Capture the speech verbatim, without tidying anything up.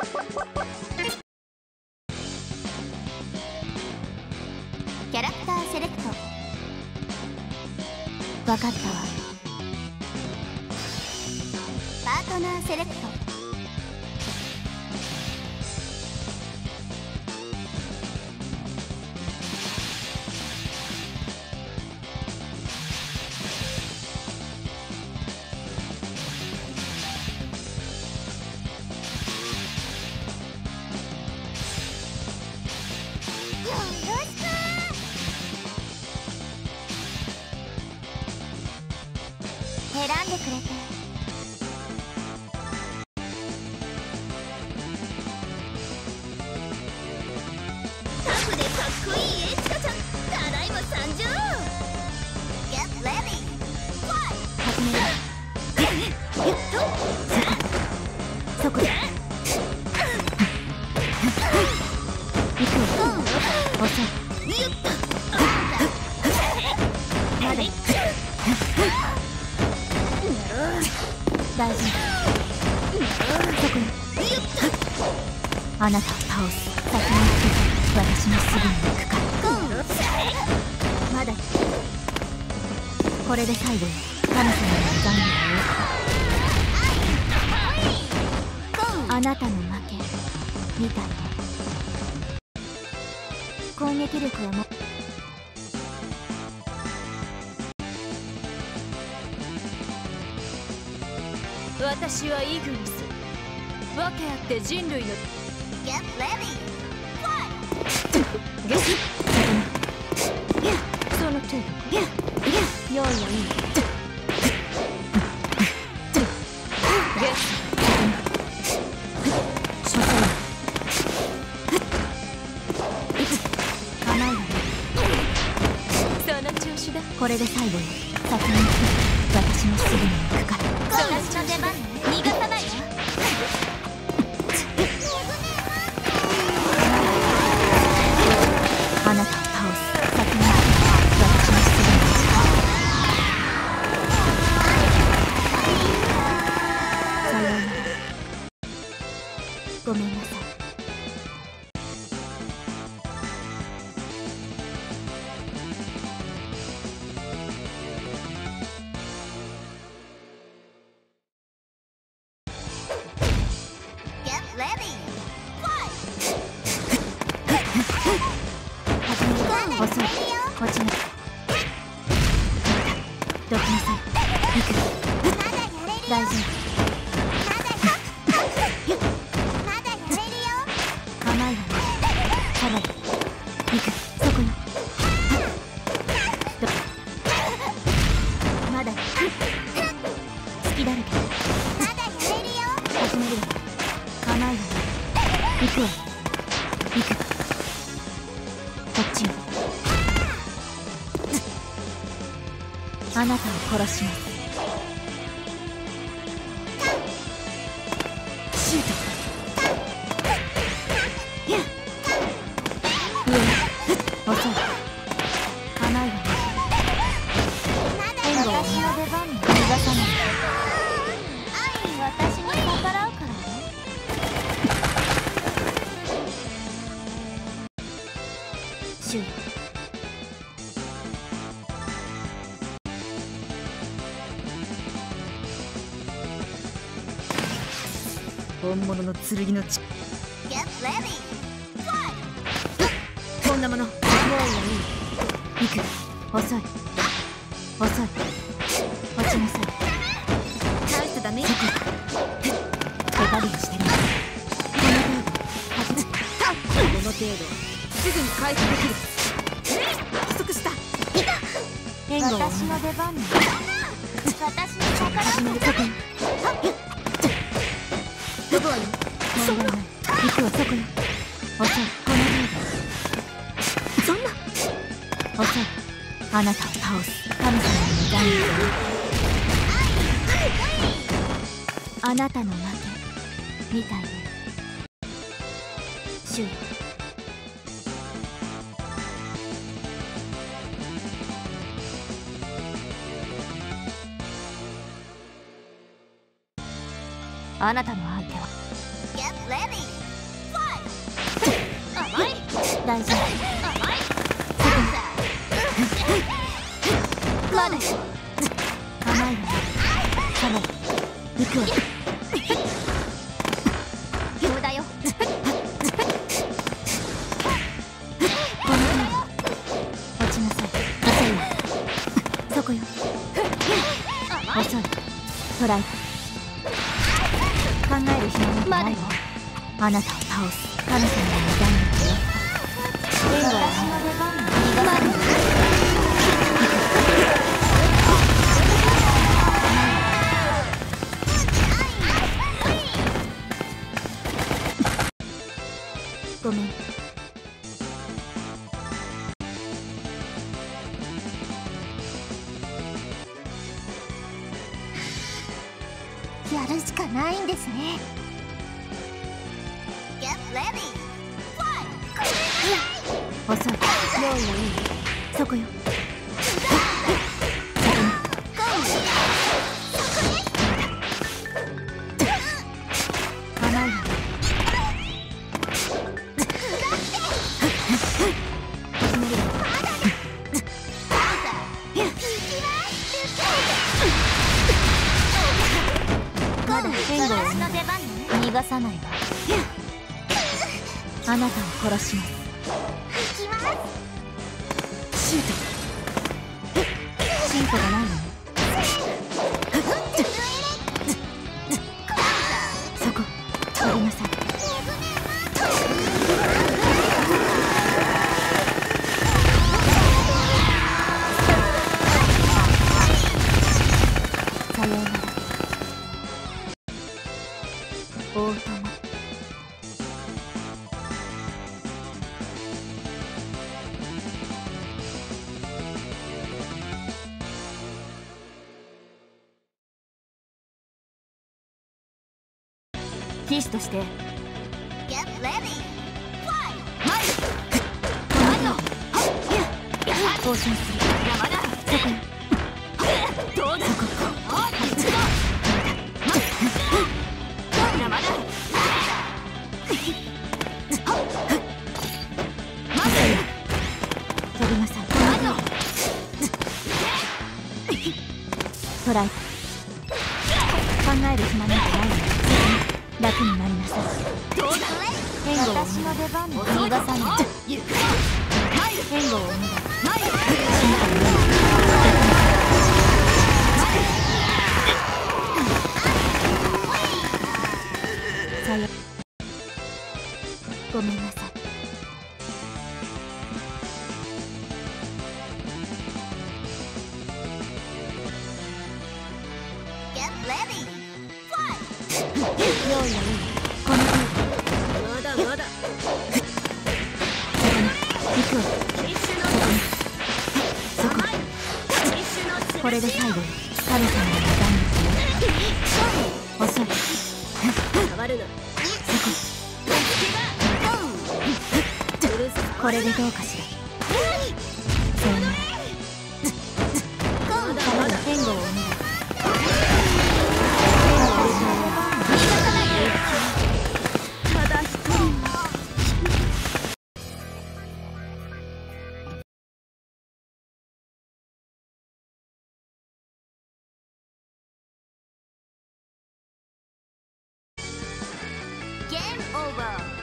キャラクターセレクト。分かったわ。パートナーセレクト。選んでくれてタフでかっこいいエチカちゃん、ただいま参上。 Get ready Fly。 始める。ゆっとそこで行くよ。遅い。ゆっとまだ大丈夫。そこにあなたを倒す。先に行く。私もすぐに行くから。まだこれで最後よ。神様の残念を。あなたの負けみたいね。攻撃力はも私はイグニス。訳あって人類の Get ready Fly。 その程度。用意はいい。その調子だ。 これで最後よ。先に行く。私もすぐに行くから。私の出番ね。逃がさないわ。あなたを倒す。先に行く。私もすぐに行くから。さようなら。ごめんなさい。遅い。こっちにどきなさい。行く。大丈夫。まだやれるよ。構いはない。ただ行く。そこにどまだ隙だらけ。まだやれるよ。始めるわ。構いはない。行くわ。行く。こっちよ。あなたを殺します。シュート。上遅い。構いはない。援護を私の出番に逃がさない。私に逆らうからね。シュート。 本物の剣の血。 Get ready Fly。 こんなもの。用意はいい。 行く。遅い。遅い。落ちなさい。 大したダメ。 そこ。手加減してみる。この程度。 この程度すぐに回復できる。不足した。 援護を。私の出番に。私に逆らう。そこに。 どこはいい。 問題ない。行くわ。そこに。遅い。この程度。 そんな。 遅い。あなたを倒す。神様の残念。あなたの負けみたいね。シュー。あなたの相手は Get ready. Fight. 甘い大丈夫。 甘いまだよ。甘いわね。カメラ行くわ。 秒だよ。 この程度。落ちなさい。遅いわ。そこよ。遅い。トライ。考える暇なんてないわ。あなたを倒す神様の願力よ。援護は逃がさない。ごめん。 やるしかないんですね。Get ready. Fight. 遅い。用意はいい。そこよ。甘いわね。始めるわ。まだ援護を私の出番ね。 逃がさないわ。あなたを殺します。 行きます。 シュート。進歩がないわね。そこ取りなさい。さようなら。大友。騎士として Get ready. Fight. 更新する。 山だそこよ。 どうだそこ。 山だ飛びなさい。トライ。考える暇なんてないわ。楽になりなさい。 どうだ援護をお願い。 私の出番ね。 逃がさない。 ゆっくり援護をお願い。 前進歩をさよ。ごめんなさい。 Get ready. Fight. 用意はいい。この程度。 まだまだ行くわ。 必死のそこ。 甘い必死のこれで最後よ。神様の願力よ。遅い。 変わるなこれでどうかしら。さよなら。 まだまだ援護をお願い。 ただ一人 Game over.